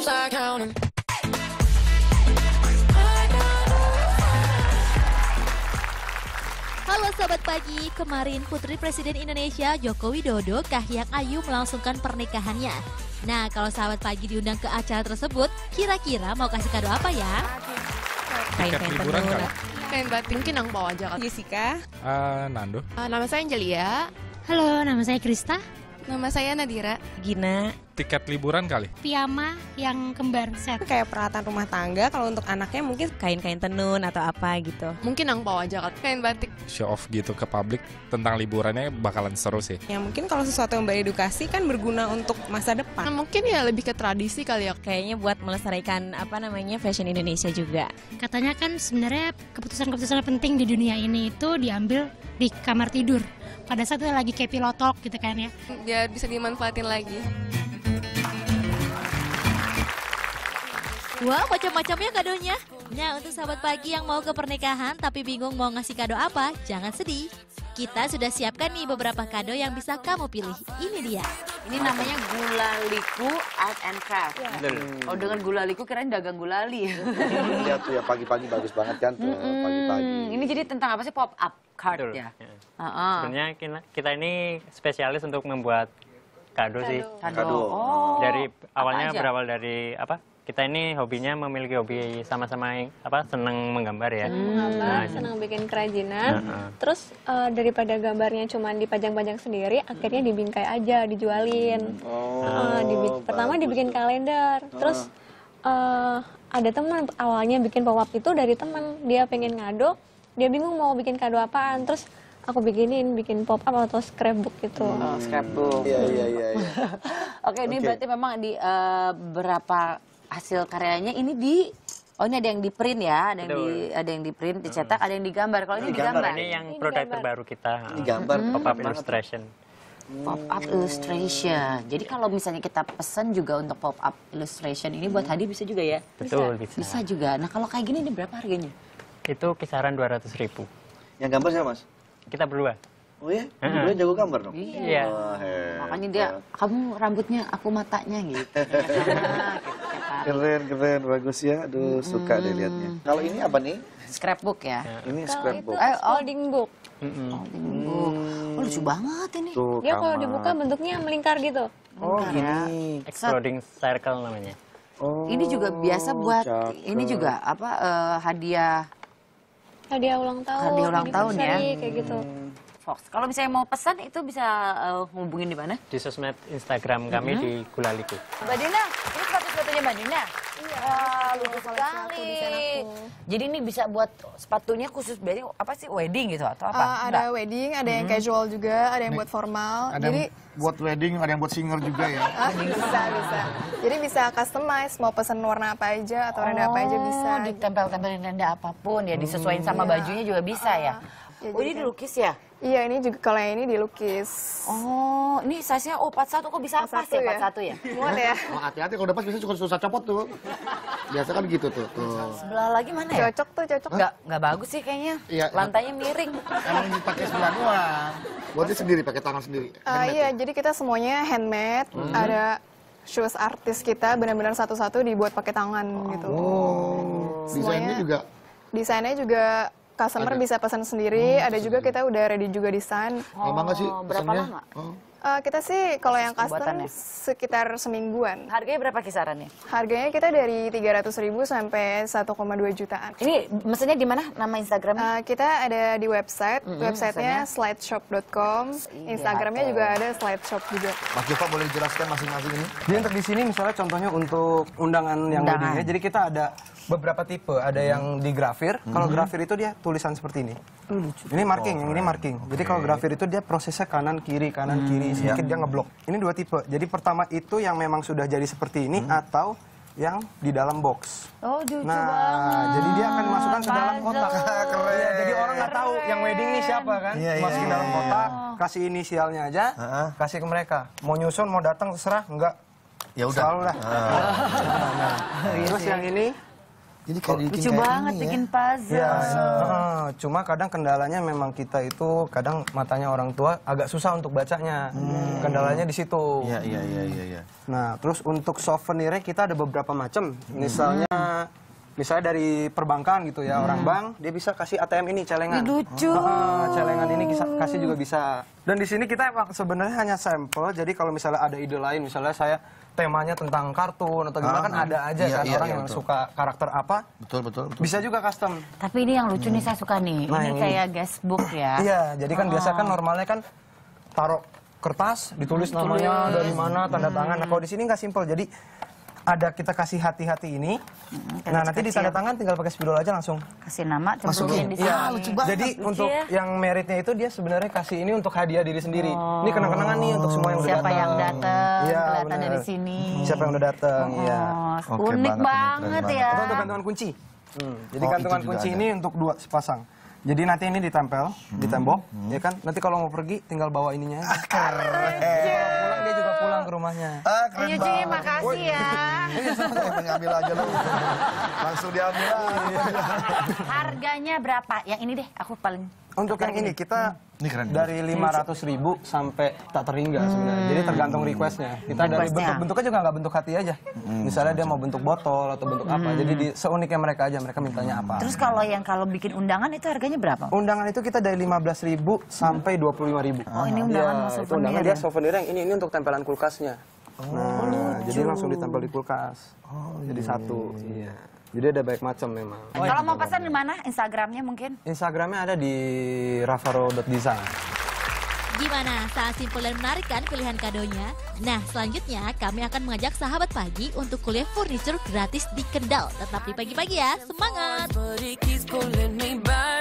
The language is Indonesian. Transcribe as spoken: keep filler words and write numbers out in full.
start counting. Halo Sobat Pagi, kemarin Putri Presiden Indonesia Joko Widodo Kahiyang Ayu melangsungkan pernikahannya. Nah, kalau Sahabat Pagi diundang ke acara tersebut, kira-kira mau kasih kado apa ya? Kain-kain tenun. Kain batik mungkin ang bawa aja kan. Jessica. Uh, Nando. Uh, nama saya Angelia. Halo, nama saya Krista. Nama saya Nadira. Gina. Tiket liburan kali? Piyama yang kembar set. Kayak peralatan rumah tangga, kalau untuk anaknya mungkin kain-kain tenun atau apa gitu. Mungkin ang bawa aja kan. Kain batik. Show off gitu ke publik tentang liburannya bakalan seru sih. Ya mungkin kalau sesuatu yang beredukasi kan berguna untuk masa depan. Nah, mungkin ya lebih ke tradisi kali ya. Kayaknya buat melestarikan apa namanya fashion Indonesia juga. Katanya kan sebenarnya keputusan-keputusan penting di dunia ini itu diambil di kamar tidur. Pada saat itu lagi kayak pillow talk gitu kan ya. Biar bisa dimanfaatin lagi. Wah, macam-macamnya kadonya. Nah, untuk Sahabat Pagi yang mau ke pernikahan tapi bingung mau ngasih kado apa, jangan sedih. Kita sudah siapkan nih beberapa kado yang bisa kamu pilih. Ini dia. Ini namanya Gulaliku Art and Craft. Ya. Oh, dengan Gulaliku kirain dagang gulali. Lihat tuh ya pagi-pagi bagus banget kan tuh pagi-pagi. Ini jadi tentang apa sih, pop up card ya? ya. Uh -uh. Sebenarnya kita, kita ini spesialis untuk membuat kado, kado. sih. Kado. kado. Oh. Dari awalnya berawal dari apa? Kita ini hobinya memiliki hobi sama-sama apa senang menggambar ya. Hmm. Menggambar, nah, senang bikin kerajinan. Uh -huh. Terus uh, daripada gambarnya cuma dipajang-pajang sendiri, akhirnya dibingkai aja, dijualin. Oh, uh, dibi pertama dibikin kalender. Uh. Terus uh, ada teman awalnya bikin pop up itu dari teman, dia pengen ngado, dia bingung mau bikin kado apaan. Terus aku bikinin, bikin pop up atau scrapbook gitu. Oh, scrapbook. Iya, iya, iya. Oke, ini berarti memang di uh, berapa hasil karyanya ini di oh ini ada yang di print ya, ada yang di ada yang di print, dicetak, ada yang digambar. Kalau ini digambar. Ini yang ini produk digambar. terbaru kita. Digambar hmm. Pop up illustration. Pop up illustration. Jadi kalau misalnya kita pesan juga untuk pop up illustration ini buat hadiah bisa juga ya? Betul, bisa. Bisa juga. Nah, kalau kayak gini ini berapa harganya? Itu kisaran dua ratus ribu. Yang gambar siapa, Mas? Kita berdua. Oh iya? Berdua jago gambar dong? Iya. Oh, makanya dia, kamu rambutnya, aku matanya gitu. Keren, keren, bagus ya. Aduh, suka deh liatnya. Kalau ini apa nih? Scrapbook ya? Ini scrapbook. Eh, folding book. Folding book. Oh, lucu banget ini. Tuh, dia kalau dibuka bentuknya melingkar gitu. Oh, gini. Exploding circle namanya. Oh, ini juga biasa buat, cakep. Ini juga apa, uh, hadiah. Hadiah ulang tahun. Hadiah ulang tahun ya. Kayak gitu. Fox. Kalau misalnya mau pesan itu bisa uh, hubungin di mana? Di sosmed Instagram kami mm-hmm. di Gulaliku. Mbak Dina, ini sepatu-sepatunya Mbak Dina? Iya. Wah, lucu sekali. Jadi ini bisa buat sepatunya khusus berarti apa sih, wedding gitu atau apa? Uh, ada Nggak? wedding, ada yang mm-hmm. casual juga, ada yang buat formal. Ada Jadi yang buat wedding, ada yang buat singer juga ya? Bisa, bisa. Jadi bisa customize, mau pesan warna apa aja atau renda oh, apa aja bisa. Ditempel-tempelin renda apapun ya, disesuaikan sama iya. bajunya juga bisa uh, ya? ya oh, ini dilukis ya? Iya, ini juga kalau yang ini dilukis. Oh, ini size-nya oh, empat puluh satu kok bisa pas ya? empat puluh satu ya? Muat ya? Oh, hati-hati kalau udah pas biasanya suka susah copot tuh. Biasa kan gitu tuh. tuh. Sebelah lagi mana ya? Cocok tuh, cocok. Nggak, nggak bagus sih kayaknya. Iya, lantainya miring. Emang dipakai sebelah doang. Buatnya sendiri, pakai tangan sendiri. Uh, iya, ya? Jadi kita semuanya handmade. Hmm. Ada shoes artis kita benar-benar satu-satu dibuat pakai tangan oh. gitu. Oh, desainnya juga? Desainnya juga customer ada. Bisa pesan sendiri, oh, ada juga kita udah ready juga desain. Oh, lama nggak sih berapa pesannya? lama? Oh. Uh, kita sih kalau yang custom sekitar semingguan. Harganya berapa kisarannya? Harganya kita dari tiga ratus ribu sampai satu koma dua jutaan. Ini mesennya di mana nama Instagramnya? Uh, kita ada di website, mm-hmm, websitenya slideshop dot com. Instagramnya juga ada slideshop juga. Mas Joko boleh jelaskan masing-masing ini? Jadi untuk di sini misalnya contohnya untuk undangan yang weddingnya, jadi kita ada beberapa tipe, ada hmm. yang di grafir. Hmm. Kalau grafir itu dia tulisan seperti ini. Hmm. Ini marking, oh, yang ini marking. Okay. Jadi kalau grafir itu dia prosesnya kanan kiri kanan hmm. kiri, sedikit ya. Dia ngeblok. Ini dua tipe. Jadi pertama itu yang memang sudah jadi seperti ini hmm. atau yang di dalam box. Oh, lucu nah, banget. jadi dia akan masukkan ke dalam kotak. Keren. Ya, jadi orang nggak tahu yang wedding ini siapa kan. Ya, masukin ya, dalam kotak, kasih inisialnya aja, uh-huh. kasih ke mereka. Mau nyusun, mau datang terserah, enggak. Ya udah. Selalu lah. Uh. Nah, terus yang ini Jadi kayak bikin Lucu kayak banget ini ya. bikin puzzle. Ya, uh, cuma kadang kendalanya memang kita itu kadang matanya orang tua agak susah untuk bacanya. Hmm. Kendalanya di situ. Iya, iya, iya, iya, iya. Nah, terus untuk souvenirnya kita ada beberapa macam. Misalnya misalnya dari perbankan gitu ya, hmm. orang bank dia bisa kasih A T M ini celengan. Lucu. Uh, celengan ini bisa kasih juga bisa. Dan di sini kita emang sebenarnya hanya sampel. Jadi kalau misalnya ada ide lain, misalnya saya temanya tentang kartun atau gimana, ah, kan ada aja iya, kan iya, orang iya, yang betul. suka karakter apa. Betul, betul, betul. Bisa juga custom. Tapi ini yang lucu nih saya suka nih. Nah, ini ini. kayak guestbook ya. Iya, jadi kan oh. biasa kan normalnya kan taruh kertas, ditulis namanya dari mana, tanda tangan. Nah, kalau di sini nggak simpel. Jadi ada kita kasih hati-hati ini. Hmm, nah, nanti di tanda tangan tinggal pakai spidol aja langsung. Kasih nama, masukin di sini. Iya, lucu banget. Jadi lucu untuk ya? yang meritnya itu dia sebenarnya kasih ini untuk hadiah diri sendiri. Oh. Ini kenang-kenangan nih untuk semua yang udah datang. Siapa yang datang, ya, kelihatan dari sini. Siapa yang udah datang, iya. Oh, okay, unik banget, banget ya. Itu untuk gantungan kunci. Hmm, jadi oh, gantungan kunci ada. ini untuk dua sepasang. Jadi nanti ini ditempel hmm. di tembok, hmm. ya kan? Nanti kalau mau pergi tinggal bawa ininya. Ah, keren. Pulang dia juga pulang ke rumahnya. Ah, keren Yuji, banget. makasih ya. Mengambil aja lu. Langsung diambil aja. Harganya berapa? Yang ini deh, aku paling. Untuk yang ini kita ini keren. dari lima ratus ribu sampai tak terhingga hmm. sebenarnya. Jadi tergantung requestnya. Kita dari bentuk-bentuknya juga nggak bentuk hati aja. Hmm, Misalnya dia mau bentuk botol atau bentuk hmm. apa. Jadi di, seuniknya mereka aja, mereka mintanya apa. Terus kalau yang kalau bikin undangan itu harganya berapa? Undangan itu kita dari lima belas ribu sampai dua puluh lima ribu. Oh, ini undangan ya, mau souvenir. Itu undangan ya? dia souvenir yang ini ini untuk tempelan kulkasnya. Oh, nah, jadi langsung ditempel di kulkas. Oh, jadi iya, satu. Iya. Jadi ada banyak macam memang. Oh, kalau mau pesan di mana? Instagramnya mungkin? Instagramnya ada di ravaro dot design. Gimana? Sangat simpel dan menarik kan pilihan kadonya? Nah, selanjutnya kami akan mengajak sahabat pagi untuk kuliah furniture gratis di Kendal. Tetap di pagi-pagi ya, semangat!